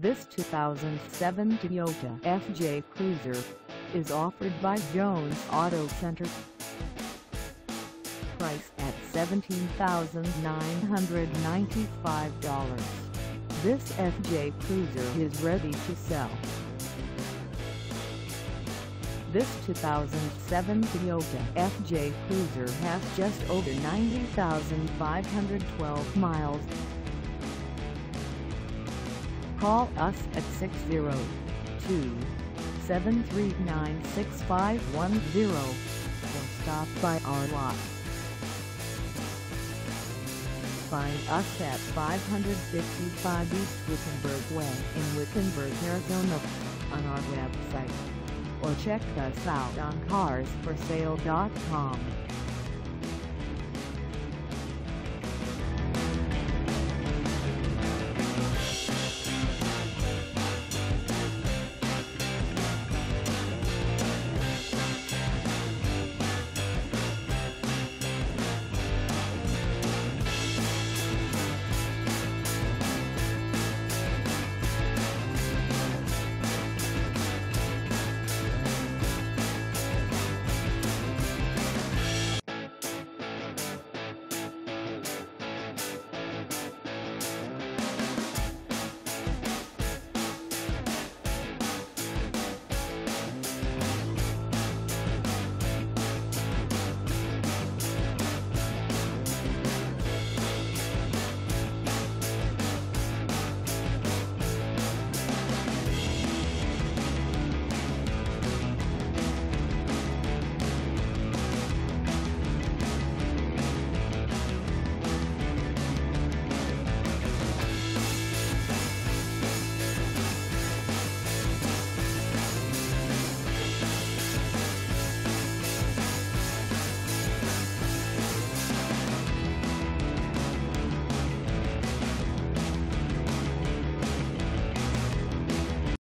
This 2007 Toyota FJ Cruiser is offered by Jones Auto Center. Price at $17,995. This FJ Cruiser is ready to sell. This 2007 Toyota FJ Cruiser has just over 90,512 miles. Call us at 602-739-6510 or stop by our lot. Find us at 555 East Wickenburg Way in Wickenburg, Arizona on our website, or check us out on carsforsale.com.